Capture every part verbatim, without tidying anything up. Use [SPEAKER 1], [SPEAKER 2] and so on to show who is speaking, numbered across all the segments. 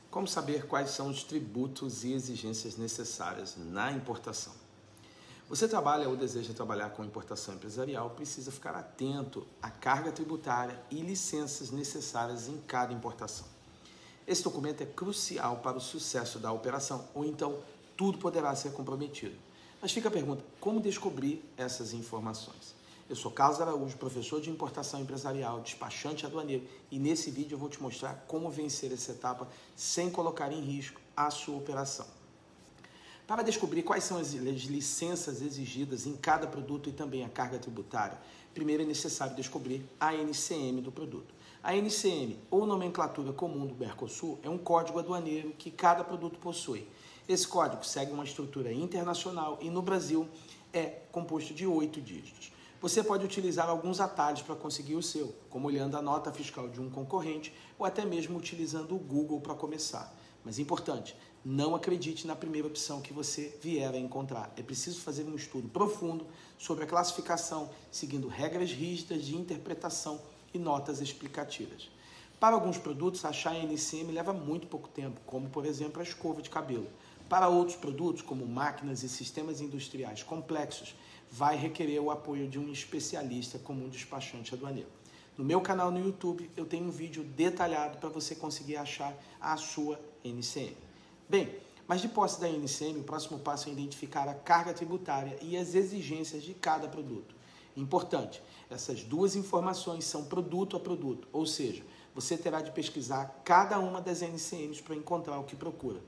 [SPEAKER 1] Como saber quais são os tributos e exigências necessárias na importação? Você trabalha ou deseja trabalhar com importação empresarial, precisa ficar atento à carga tributária e licenças necessárias em cada importação. Esse documento é crucial para o sucesso da operação, ou então tudo poderá ser comprometido. Mas fica a pergunta, como descobrir essas informações? Eu sou Carlos Araújo, professor de importação empresarial, despachante aduaneiro, e nesse vídeo eu vou te mostrar como vencer essa etapa sem colocar em risco a sua operação. Para descobrir quais são as licenças exigidas em cada produto e também a carga tributária, primeiro é necessário descobrir a N C M do produto. A N C M, ou nomenclatura comum do Mercosul, é um código aduaneiro que cada produto possui. Esse código segue uma estrutura internacional e no Brasil é composto de oito dígitos. Você pode utilizar alguns atalhos para conseguir o seu, como olhando a nota fiscal de um concorrente ou até mesmo utilizando o Google para começar. Mas importante, não acredite na primeira opção que você vier a encontrar. É preciso fazer um estudo profundo sobre a classificação, seguindo regras rígidas de interpretação e notas explicativas. Para alguns produtos, achar a N C M leva muito pouco tempo, como por exemplo a escova de cabelo. Para outros produtos, como máquinas e sistemas industriais complexos, vai requerer o apoio de um especialista como um despachante aduaneiro. No meu canal no YouTube, eu tenho um vídeo detalhado para você conseguir achar a sua N C M. Bem, mas de posse da N C M, o próximo passo é identificar a carga tributária e as exigências de cada produto. Importante, essas duas informações são produto a produto, ou seja, você terá de pesquisar cada uma das N C Ms para encontrar o que procura.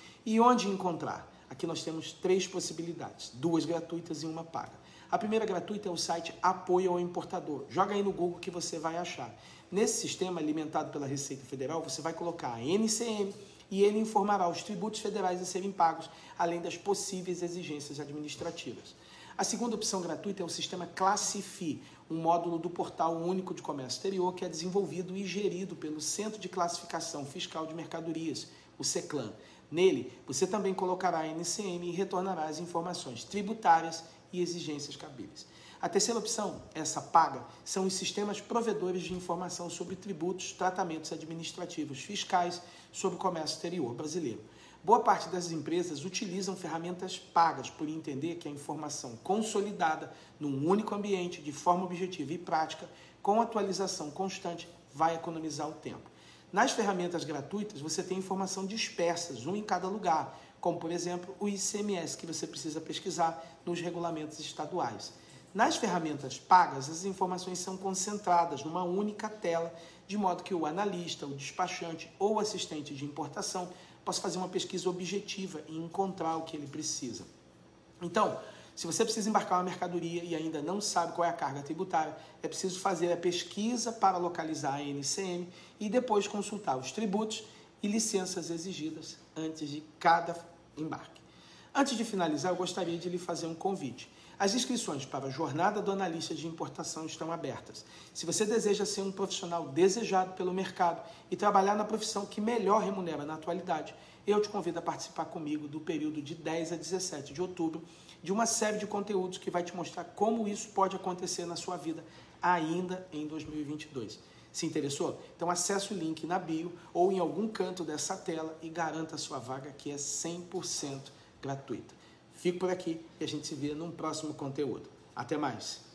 [SPEAKER 1] E onde encontrar? Aqui nós temos três possibilidades, duas gratuitas e uma paga. A primeira gratuita é o site Apoio ao Importador. Joga aí no Google que você vai achar. Nesse sistema alimentado pela Receita Federal, você vai colocar a N C M e ele informará os tributos federais a serem pagos, além das possíveis exigências administrativas. A segunda opção gratuita é o sistema Classifi, um módulo do Portal Único de Comércio Exterior que é desenvolvido e gerido pelo Centro de Classificação Fiscal de Mercadorias, o CECLAM. Nele, você também colocará a N C M e retornará as informações tributárias e exigências cabíveis. A terceira opção, essa paga, são os sistemas provedores de informação sobre tributos, tratamentos administrativos fiscais sobre o comércio exterior brasileiro. Boa parte das empresas utilizam ferramentas pagas por entender que a informação consolidada num único ambiente, de forma objetiva e prática, com atualização constante, vai economizar o tempo. Nas ferramentas gratuitas, você tem informação dispersas, um em cada lugar, como, por exemplo, o I C M S, que você precisa pesquisar nos regulamentos estaduais. Nas ferramentas pagas, as informações são concentradas numa única tela, de modo que o analista, o despachante ou o assistente de importação possa fazer uma pesquisa objetiva e encontrar o que ele precisa. Então, se você precisa embarcar uma mercadoria e ainda não sabe qual é a carga tributária, é preciso fazer a pesquisa para localizar a N C M e depois consultar os tributos e licenças exigidas antes de cada embarque. Antes de finalizar, eu gostaria de lhe fazer um convite. As inscrições para a Jornada do Analista de Importação estão abertas. Se você deseja ser um profissional desejado pelo mercado e trabalhar na profissão que melhor remunera na atualidade, eu te convido a participar comigo do período de dez a dezessete de outubro de uma série de conteúdos que vai te mostrar como isso pode acontecer na sua vida ainda em dois mil e vinte e dois. Se interessou? Então acesse o link na bio ou em algum canto dessa tela e garanta a sua vaga, que é cem por cento gratuita. Fico por aqui e a gente se vê num próximo conteúdo. Até mais!